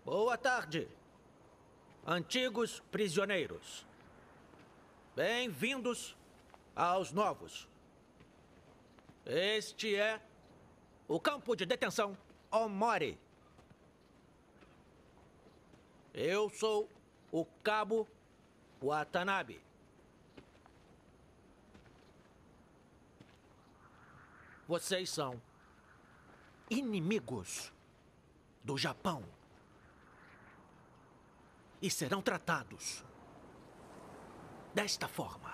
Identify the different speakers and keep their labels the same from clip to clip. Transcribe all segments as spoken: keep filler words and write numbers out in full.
Speaker 1: Boa tarde, antigos prisioneiros. Bem-vindos aos novos. Este é o campo de detenção Omori. Eu sou o Cabo Watanabe. Vocês são inimigos do Japão e serão tratados desta forma.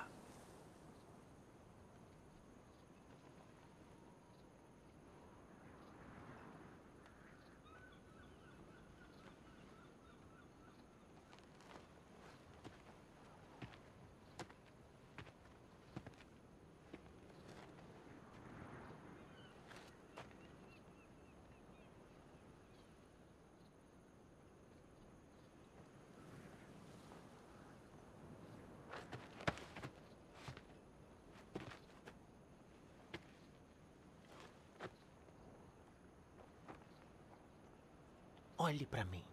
Speaker 1: Olhe para mim.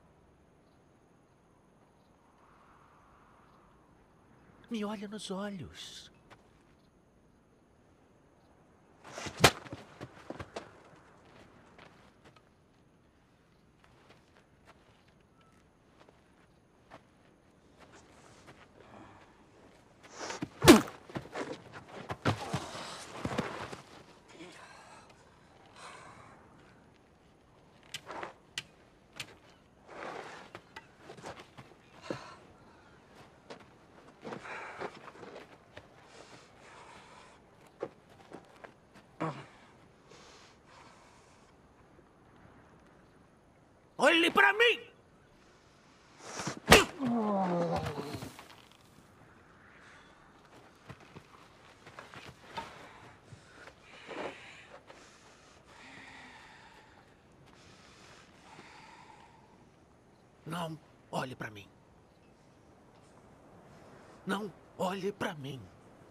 Speaker 1: Me olhe nos olhos. Olhe para mim! Não olhe para mim. Não olhe para mim.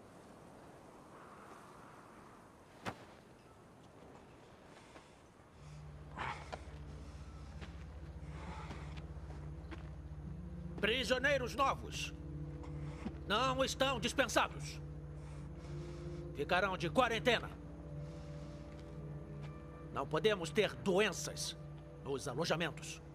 Speaker 1: Prisioneiros novos não estão dispensados. Ficarão de quarentena. Não podemos ter doenças nos alojamentos.